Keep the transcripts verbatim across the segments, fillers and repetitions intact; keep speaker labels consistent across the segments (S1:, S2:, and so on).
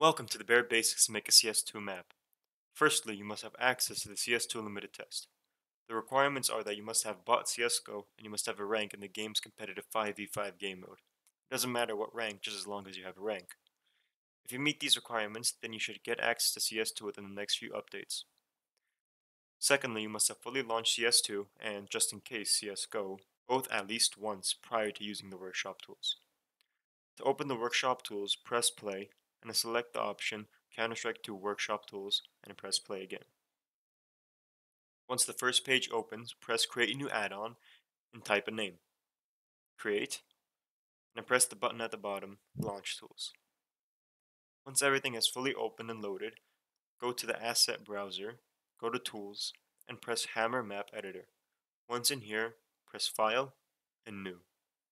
S1: Welcome to the bare basics to make a C S two map. Firstly, you must have access to the C S two limited test. The requirements are that you must have bought C S G O and you must have a rank in the game's competitive five v five game mode. It doesn't matter what rank, just as long as you have a rank. If you meet these requirements, then you should get access to C S two within the next few updates. Secondly, you must have fully launched C S two and, just in case, C S G O, both at least once prior to using the workshop tools. To open the workshop tools, press play, and then select the option Counter-Strike two Workshop Tools, and press play again. Once the first page opens, press create a new add-on and type a name. Create, and then press the button at the bottom, Launch Tools. Once everything is fully opened and loaded, go to the Asset Browser, go to Tools, and press Hammer Map Editor. Once in here, press File and New.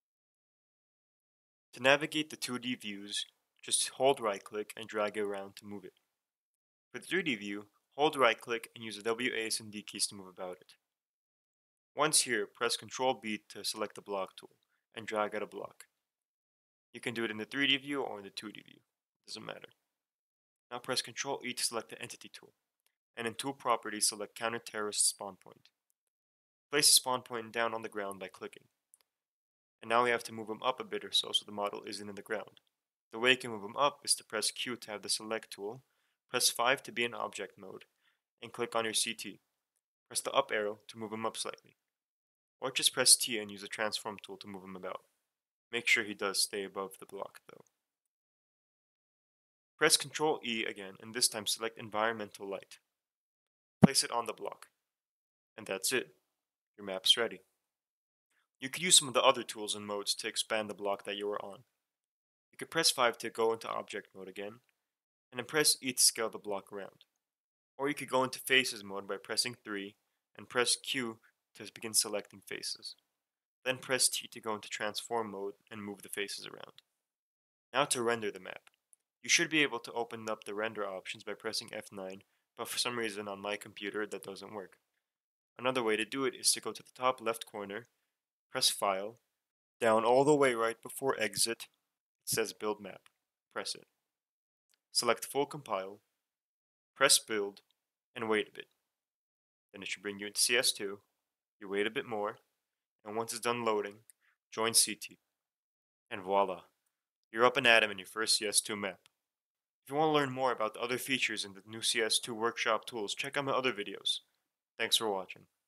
S1: To navigate the two D views, just hold right click and drag it around to move it. For the three D view, hold right click and use the W, A, S, and D keys to move about it. Once here, press control B to select the block tool and drag out a block. You can do it in the three D view or in the two D view, it doesn't matter. Now press control E to select the entity tool, and in tool properties select counter terrorist spawn point. Place the spawn point down on the ground by clicking. And now we have to move him up a bit or so so the model isn't in the ground. The way you can move him up is to press Q to have the select tool, press five to be in object mode, and click on your C T. Press the up arrow to move him up slightly. Or just press T and use the transform tool to move him about. Make sure he does stay above the block though. Press control E again and this time select environmental light. Place it on the block. And that's it. Your map's ready. You could use some of the other tools and modes to expand the block that you are on. You could press five to go into object mode again, and then press E to scale the block around. Or you could go into faces mode by pressing three, and press Q to begin selecting faces. Then press T to go into transform mode and move the faces around. Now to render the map. You should be able to open up the render options by pressing F nine, but for some reason on my computer that doesn't work. Another way to do it is to go to the top left corner, press File, down all the way right before Exit, it says Build Map. Press it. Select Full Compile, press Build, and wait a bit. Then it should bring you into C S two, you wait a bit more, and once it's done loading, join C T. And voila, you're up and at 'em in your first C S two map. If you want to learn more about the other features in the new C S two workshop tools, check out my other videos. Thanks for watching.